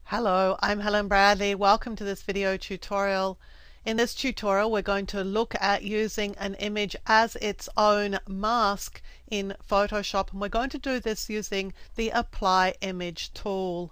Hello, I'm Helen Bradley. Welcome to this video tutorial. In this tutorial we're going to look at using an image as its own mask in Photoshop, and we're going to do this using the Apply Image tool.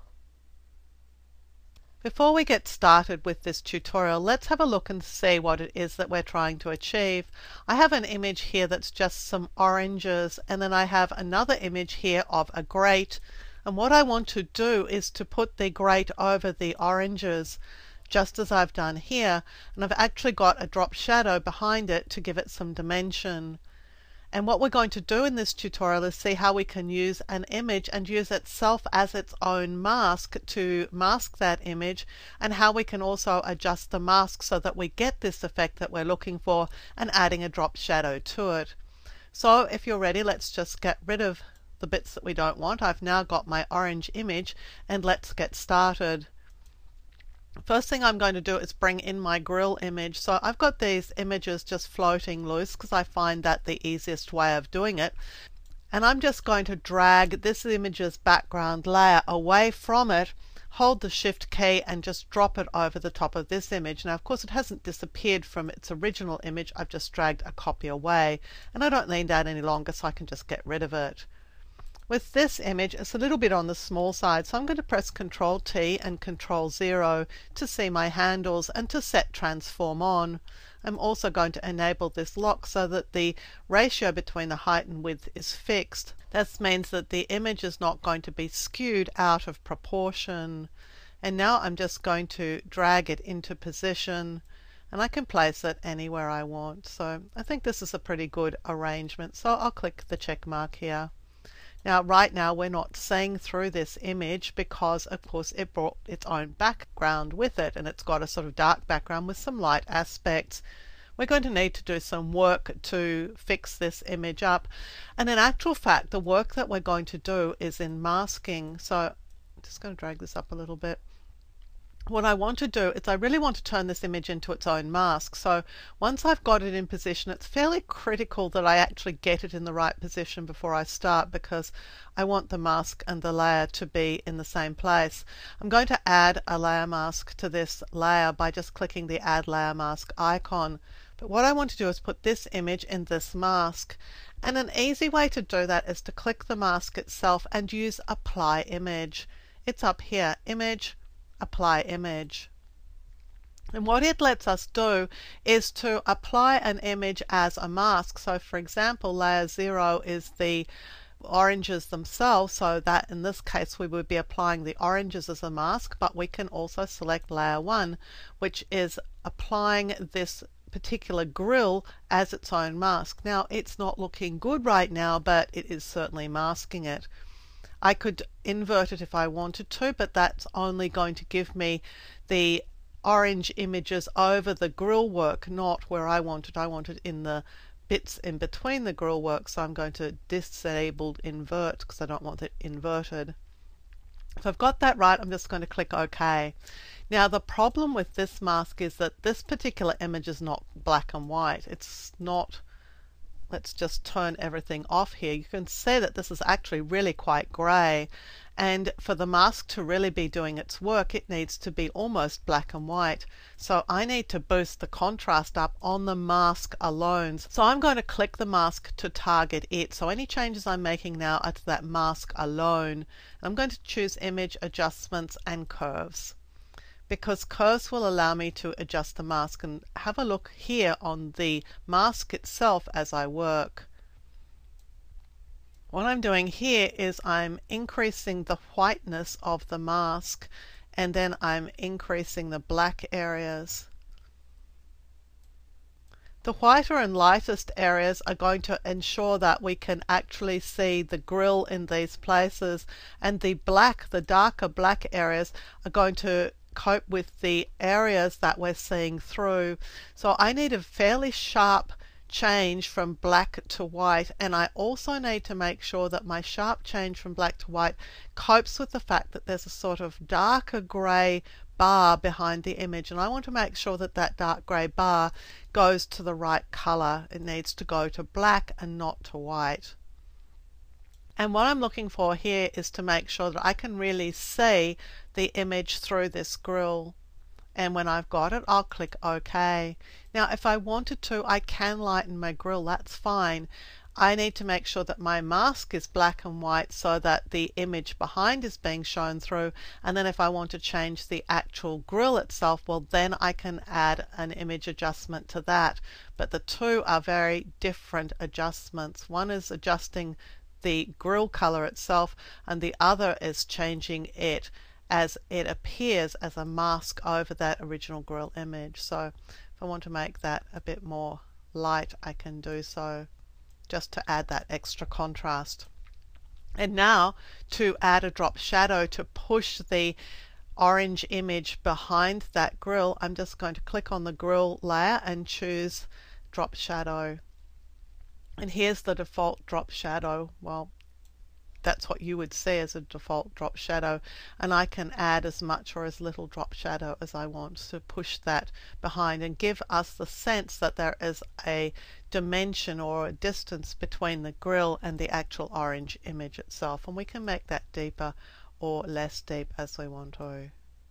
Before we get started with this tutorial, let's have a look and see what it is that we're trying to achieve. I have an image here that's just some oranges, and then I have another image here of a grate. And what I want to do is to put the grate over the oranges, just as I've done here. And I've actually got a drop shadow behind it to give it some dimension. And what we're going to do in this tutorial is see how we can use an image and use itself as its own mask to mask that image, and how we can also adjust the mask so that we get this effect that we're looking for, and adding a drop shadow to it. So if you're ready, let's just get rid of the bits that we don't want. I've now got my orange image, and let's get started. First thing I'm going to do is bring in my grill image. So I've got these images just floating loose because I find that the easiest way of doing it. And I'm just going to drag this image's background layer away from it, hold the Shift key and just drop it over the top of this image. Now of course it hasn't disappeared from its original image, I've just dragged a copy away, and I don't need that any longer, so I can just get rid of it. With this image, it's a little bit on the small side, so I'm going to press Ctrl T and Ctrl 0 to see my handles and to set transform on. I'm also going to enable this lock so that the ratio between the height and width is fixed. This means that the image is not going to be skewed out of proportion. And now I'm just going to drag it into position, and I can place it anywhere I want. So I think this is a pretty good arrangement, so I'll click the check mark here. Now right now we're not seeing through this image because of course it brought its own background with it, and it's got a sort of dark background with some light aspects. We're going to need to do some work to fix this image up, and in actual fact the work that we're going to do is in masking. So I'm just going to drag this up a little bit. What I want to do is I really want to turn this image into its own mask. So once I've got it in position, it's fairly critical that I actually get it in the right position before I start, because I want the mask and the layer to be in the same place. I'm going to add a layer mask to this layer by just clicking the Add Layer Mask icon. But what I want to do is put this image in this mask. And an easy way to do that is to click the mask itself and use Apply Image. It's up here, Image, Apply Image. And what it lets us do is to apply an image as a mask. So for example, layer 0 is the oranges themselves, so that in this case we would be applying the oranges as a mask, but we can also select layer 1, which is applying this particular grill as its own mask. Now it's not looking good right now, but it is certainly masking it. I could invert it if I wanted to, but that's only going to give me the orange images over the grill work, not where I want it. I want it in the bits in between the grill work, so I'm going to disable invert because I don't want it inverted. If I've got that right, I'm just going to click OK. Now the problem with this mask is that this particular image is not black and white. It's not. Let's just turn everything off here. You can see that this is actually really quite grey, and for the mask to really be doing its work it needs to be almost black and white. So I need to boost the contrast up on the mask alone. So I'm going to click the mask to target it. So any changes I'm making now are to that mask alone. I'm going to choose Image, Adjustments and Curves, because curves will allow me to adjust the mask. And have a look here on the mask itself as I work. What I'm doing here is I'm increasing the whiteness of the mask, and then I'm increasing the black areas. The whiter and lightest areas are going to ensure that we can actually see the grill in these places, and the black, the darker black areas are going to cope with the areas that we're seeing through. So I need a fairly sharp change from black to white, and I also need to make sure that my sharp change from black to white copes with the fact that there's a sort of darker grey bar behind the image, and I want to make sure that that dark grey bar goes to the right colour. It needs to go to black and not to white. And what I'm looking for here is to make sure that I can really see the image through this grill. And when I've got it, I'll click OK. Now if I wanted to, I can lighten my grill, that's fine. I need to make sure that my mask is black and white so that the image behind is being shown through, and then if I want to change the actual grill itself, well then I can add an image adjustment to that. But the two are very different adjustments. One is adjusting the grill color itself, and the other is changing it as it appears as a mask over that original grill image. So if I want to make that a bit more light, I can do so, just to add that extra contrast. And now to add a drop shadow to push the orange image behind that grill, I'm just going to click on the grill layer and choose drop shadow. And here's the default drop shadow. Well, that's what you would see as a default drop shadow, and I can add as much or as little drop shadow as I want to push that behind and give us the sense that there is a dimension or a distance between the grill and the actual orange image itself, and we can make that deeper or less deep as we want to,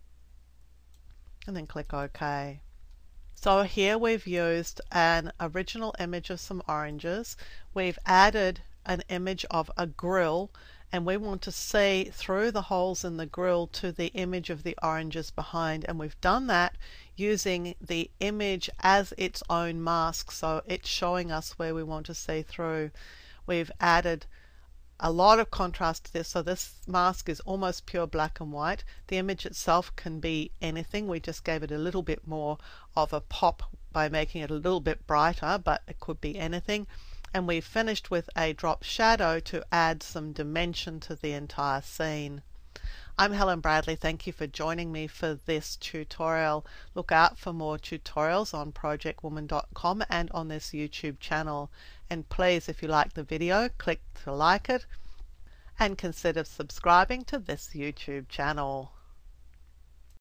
and then click OK. So here we've used an original image of some oranges, we've added an image of a grill, and we want to see through the holes in the grill to the image of the oranges behind, and we've done that using the image as its own mask, so it's showing us where we want to see through. We've added a lot of contrast to this, so this mask is almost pure black and white. The image itself can be anything, we just gave it a little bit more of a pop by making it a little bit brighter, but it could be anything. And we've finished with a drop shadow to add some dimension to the entire scene. I'm Helen Bradley. Thank you for joining me for this tutorial. Look out for more tutorials on projectwoman.com and on this YouTube channel. And please, if you like the video, click to like it and consider subscribing to this YouTube channel.